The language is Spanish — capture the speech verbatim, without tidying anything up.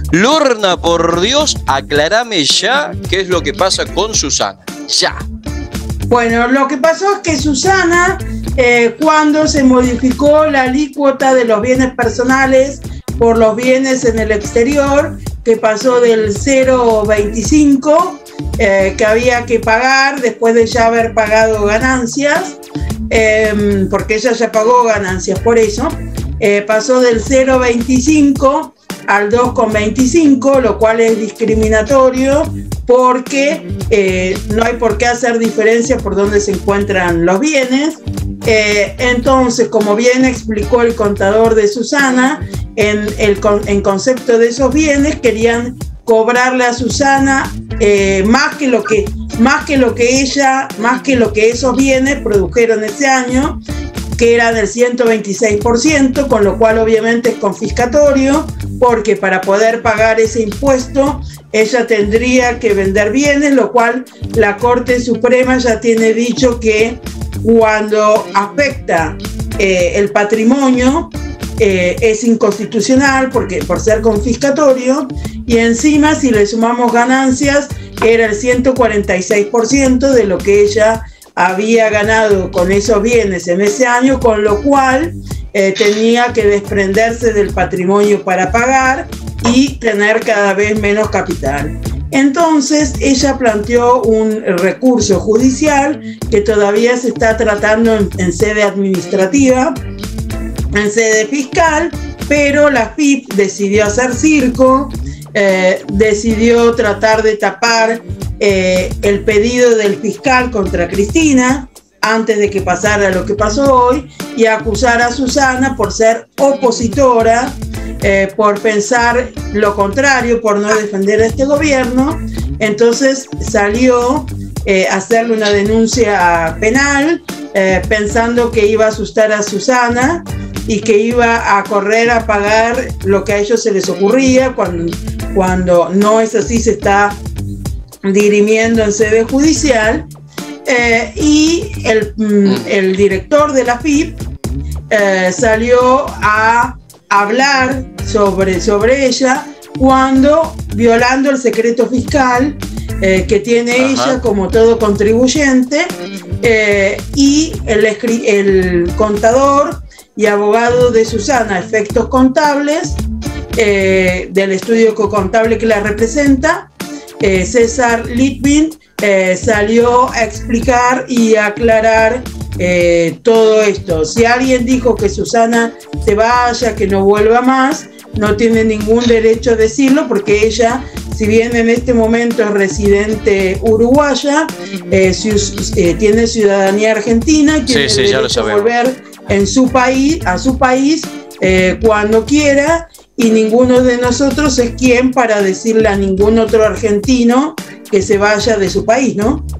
Lorna, por Dios, aclarame ya qué es lo que pasa con Susana. Ya. Bueno, lo que pasó es que Susana, eh, cuando se modificó la alícuota de los bienes personales por los bienes en el exterior, que pasó del cero coma veinticinco eh, que había que pagar después de ya haber pagado ganancias, eh, porque ella ya pagó ganancias, por eso, eh, pasó del cero coma veinticinco al dos coma veinticinco, lo cual es discriminatorio porque eh, no hay por qué hacer diferencia por dónde se encuentran los bienes. Eh, entonces, como bien explicó el contador de Susana, en el en concepto de esos bienes querían cobrarle a Susana eh, más que lo que más que lo que ella, más que lo que esos bienes produjeron ese año, que era del ciento veintiséis por ciento, con lo cual obviamente es confiscatorio, porque para poder pagar ese impuesto ella tendría que vender bienes, lo cual la Corte Suprema ya tiene dicho que cuando afecta eh, el patrimonio eh, es inconstitucional porque, por ser confiscatorio, y encima si le sumamos ganancias era el ciento cuarenta y seis por ciento de lo que ella había ganado con esos bienes en ese año, con lo cual eh, tenía que desprenderse del patrimonio para pagar y tener cada vez menos capital. Entonces ella planteó un recurso judicial que todavía se está tratando en, en sede administrativa, en sede fiscal, pero la F I P decidió hacer circo, eh, decidió tratar de tapar eh, el pedido del fiscal contra Cristina antes de que pasara lo que pasó hoy y acusar a Susana por ser opositora, eh, por pensar lo contrario, por no defender a este gobierno. Entonces salió eh, a hacerle una denuncia penal, eh, pensando que iba a asustar a Susana y que iba a correr a pagar lo que a ellos se les ocurría, cuando, cuando no es así, se está dirimiendo en sede judicial. Eh, y el, el director de la F I P eh, salió a hablar sobre, sobre ella cuando, violando el secreto fiscal eh, que tiene Ajá. ella como todo contribuyente, eh, y el, el contador y abogado de Susana, efectos contables, eh, del estudio contable que la representa, eh, César Litvin, eh, salió a explicar y a aclarar eh, todo esto. Si alguien dijo que Susana se vaya, que no vuelva más, no tiene ningún derecho a decirlo, porque ella, si bien en este momento es residente uruguaya, eh, si, eh, tiene ciudadanía argentina, tiene sí, sí, derecho a volver en su país, a su país eh, cuando quiera, y ninguno de nosotros es quien para decirle a ningún otro argentino que se vaya de su país, ¿no?